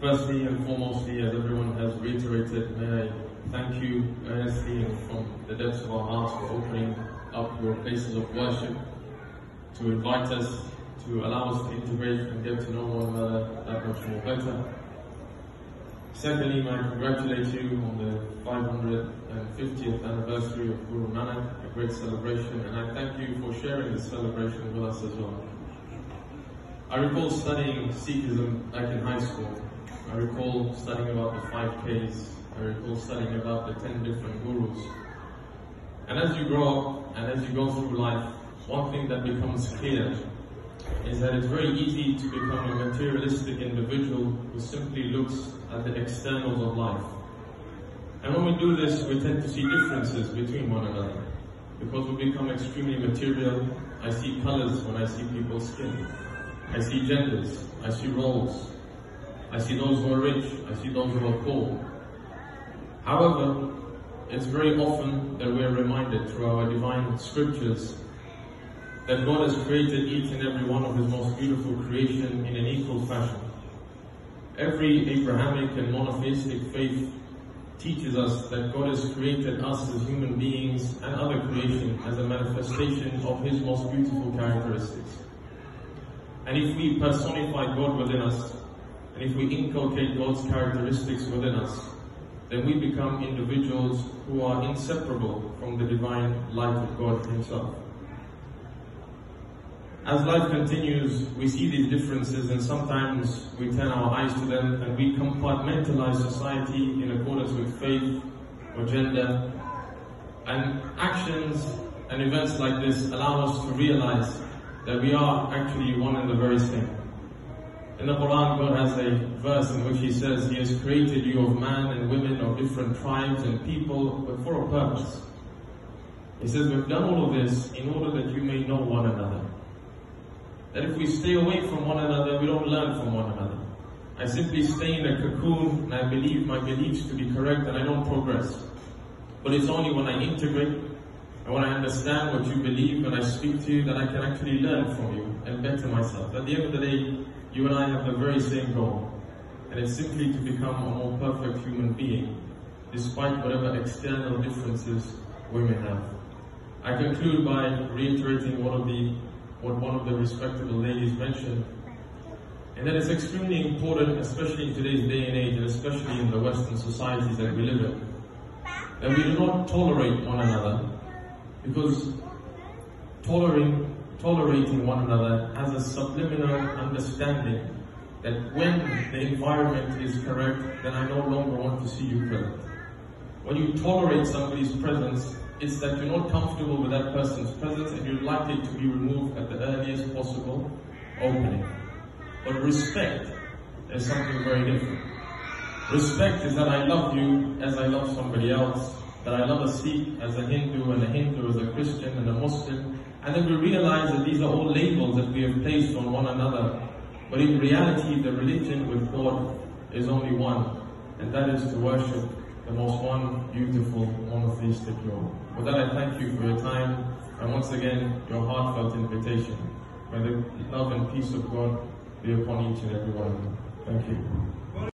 Firstly and foremostly, as everyone has reiterated, may I thank you earnestly and from the depths of our hearts for opening up your places of worship, to invite us, to allow us to integrate and get to know one another that much more better. Secondly, may I congratulate you on the 550th anniversary of Guru Nanak, a great celebration, and I thank you for sharing this celebration with us as well. I recall studying Sikhism back in high school. I recall studying about the 5Ks. I recall studying about the 10 different gurus. And as you grow up and as you go through life, one thing that becomes clear is that it's very easy to become a materialistic individual who simply looks at the externals of life. And when we do this, we tend to see differences between one another, because we become extremely material. I see colors when I see people's skin. I see genders. I see roles. I see those who are rich. I see those who are poor. However, it's very often that we are reminded through our divine scriptures that God has created each and every one of His most beautiful creation in an equal fashion. Every Abrahamic and monotheistic faith teaches us that God has created us as human beings and other creation as a manifestation of His most beautiful characteristics. And if we personify God within us, and if we inculcate God's characteristics within us, then we become individuals who are inseparable from the divine light of God Himself. As life continues, we see these differences, and sometimes we turn our eyes to them and we compartmentalize society in accordance with faith or gender. And actions and events like this allow us to realize that we are actually one and the very same. In the Quran, God has a verse in which He says, He has created you of man and women of different tribes and people, but for a purpose. He says, we've done all of this in order that you may know one another. That if we stay away from one another, we don't learn from one another. I simply stay in a cocoon and I believe my beliefs to be correct and I don't progress. But it's only when I integrate and when I understand what you believe and I speak to you that I can actually learn from you and better myself. At the end of the day, you and I have the very same goal, and it's simply to become a more perfect human being, despite whatever external differences we may have. I conclude by reiterating what one of the respectable ladies mentioned, and that it's extremely important, especially in today's day and age, and especially in the Western societies that we live in, that we do not tolerate one another, because tolerating one another has a subliminal understanding that when the environment is correct, then I no longer want to see you present. When you tolerate somebody's presence, it's that you're not comfortable with that person's presence and you'd like it to be removed at the earliest possible opening. But respect is something very different. Respect is that I love you as I love somebody else, that I love a Sikh as a Hindu and a Hindu as a Christian and a Muslim, and then we realize that these are all labels that we have placed on one another. But in reality, the religion with God is only one, and that is to worship the most one beautiful monotheistic Lord. With that, I thank you for your time, and once again, your heartfelt invitation. May the love and peace of God be upon each and every one of you. Thank you.